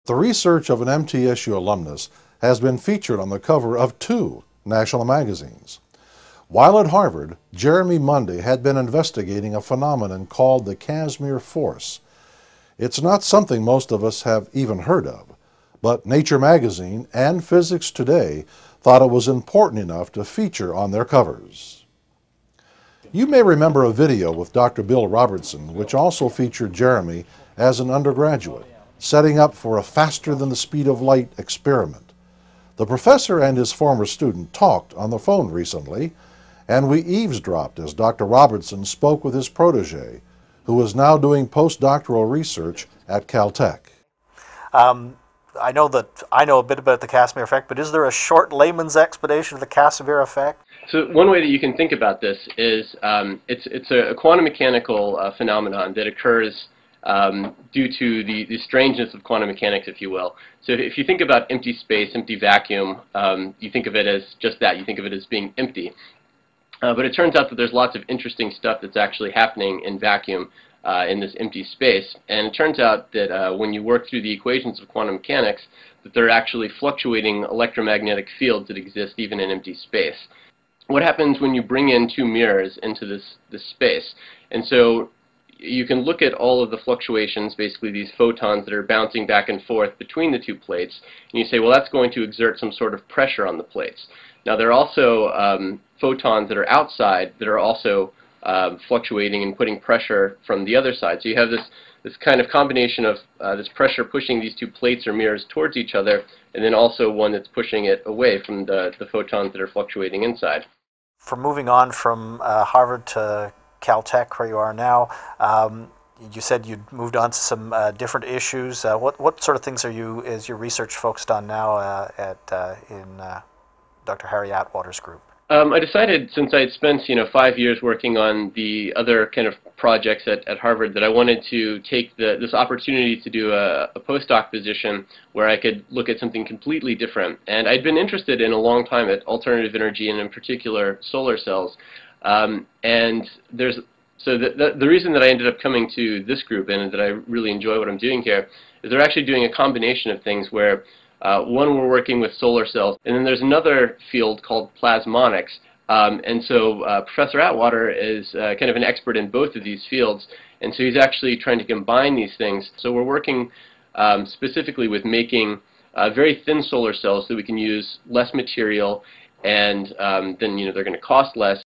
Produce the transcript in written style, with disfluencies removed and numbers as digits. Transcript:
The research of an MTSU alumnus has been featured on the cover of 2 national magazines. While at Harvard, Jeremy Munday had been investigating a phenomenon called the Casimir force. It's not something most of us have even heard of, but Nature magazine and Physics Today thought it was important enough to feature on their covers. You may remember a video with Dr. Bill Robertson, which also featured Jeremy as an undergraduate, setting up for a faster-than-the-speed-of-light experiment. The professor and his former student talked on the phone recently, and we eavesdropped as Dr. Robertson spoke with his protege, who is now doing postdoctoral research at Caltech. I know a bit about the Casimir effect, but is there a short layman's explanation of the Casimir effect? So one way that you can think about this is it's a quantum mechanical phenomenon that occurs due to the strangeness of quantum mechanics, if you will. So if you think about empty space, empty vacuum, you think of it as just that. You think of it as being empty. But it turns out that there's lots of interesting stuff that's actually happening in vacuum in this empty space. And it turns out that when you work through the equations of quantum mechanics, that there are actually fluctuating electromagnetic fields that exist even in empty space. What happens when you bring in 2 mirrors into this space? And so you can look at all of the fluctuations, basically these photons that are bouncing back and forth between the 2 plates, and you say, well, that's going to exert some sort of pressure on the plates. Now, there are also photons that are outside that are also fluctuating and putting pressure from the other side. So you have this kind of combination of this pressure pushing these 2 plates or mirrors towards each other, and then also one that's pushing it away from the photons that are fluctuating inside. For moving on from Harvard to Caltech, where you are now, you said you'd moved on to some different issues. What sort of things is your research focused on now in Dr. Harry Atwater's group? I decided, since I had spent 5 years working on the other kind of projects at Harvard, that I wanted to take this opportunity to do a postdoc position where I could look at something completely different. And I'd been interested in a long time at alternative energy, and in particular solar cells. And the reason that I ended up coming to this group and that I really enjoy what I'm doing here is they're actually doing a combination of things where one, we're working with solar cells, and then there's another field called plasmonics. And so Professor Atwater is kind of an expert in both of these fields, and so he's actually trying to combine these things. So we're working specifically with making very thin solar cells so we can use less material, and then they're going to cost less.